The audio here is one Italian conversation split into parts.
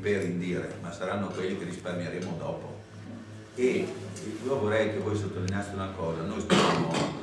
per indire, ma saranno quelli che risparmieremo dopo. E io vorrei che voi sottolineaste una cosa: noi stiamo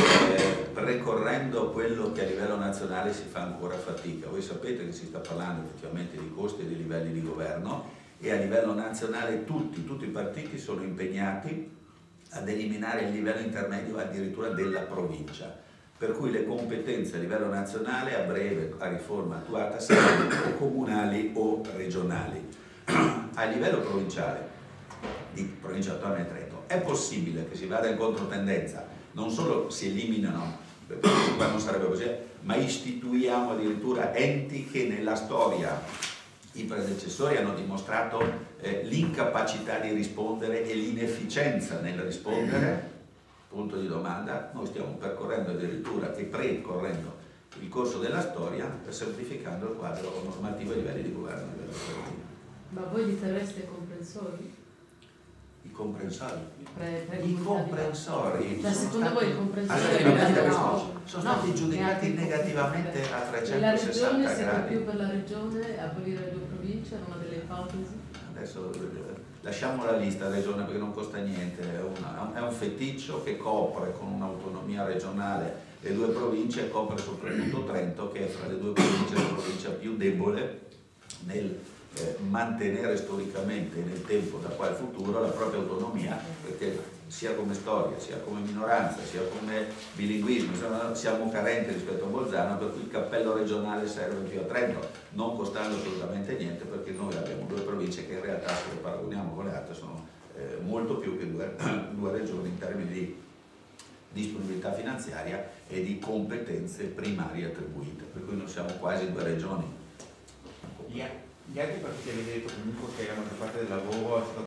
precorrendo quello che a livello nazionale si fa ancora fatica. Voi sapete che si sta parlando effettivamente di costi e di livelli di governo, e a livello nazionale tutti i partiti sono impegnati ad eliminare il livello intermedio addirittura della provincia, per cui le competenze a livello nazionale a breve, a riforma attuata, saranno o comunali o regionali. A livello provinciale, di provincia autonoma di Trento, è possibile che si vada in controtendenza, non solo si eliminano, qua non sarebbe così, ma istituiamo addirittura enti che nella storia i predecessori hanno dimostrato l'incapacità di rispondere e l'inefficienza nel rispondere. Punto di domanda. Noi stiamo percorrendo addirittura e precorrendo il corso della storia, semplificando il quadro normativo a livelli di governo. Ma voi li terreste comprensori? I comprensori? I comprensori. Cioè, secondo voi i comprensori sono stati giudicati negativamente a 360 la regione, gradi. siete più per la regione, abolire le due province, è una delle ipotesi? Adesso lasciamo la lista regione perché non costa niente, è un feticcio che copre con un'autonomia regionale le due province, e copre soprattutto Trento, che è fra le due province la provincia più debole nel mantenere storicamente nel tempo da qua al futuro la propria autonomia, perché sia come storia, sia come minoranza, sia come bilinguismo siamo carenti rispetto a Bolzano, per cui il cappello regionale serve più a Trento, non costando assolutamente niente, perché noi abbiamo due province che in realtà, se le paragoniamo con le altre, sono molto più che due regioni in termini di disponibilità finanziaria e di competenze primarie attribuite, per cui noi siamo quasi due regioni. Gli altri partiti avete detto comunque che la maggior parte del lavoro è stato